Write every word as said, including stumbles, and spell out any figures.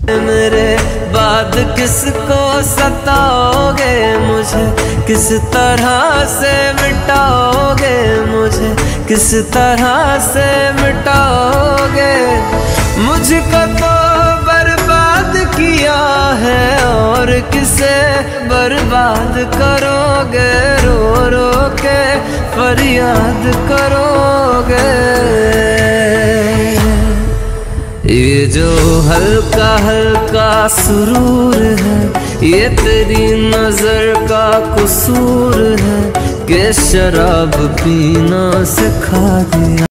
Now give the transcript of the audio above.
मेरे बाद किसको सताओगे, मुझे किस तरह से मिटाओगे, मुझे किस तरह से मिटाओगे। मुझको तो बर्बाद किया है और किसे बर्बाद करोगे, रो रो के फरियाद करोगे। ये जो हल्का हल्का सुरूर है, ये तेरी नजर का कसूर है कि शराब पीना सिखा दिया।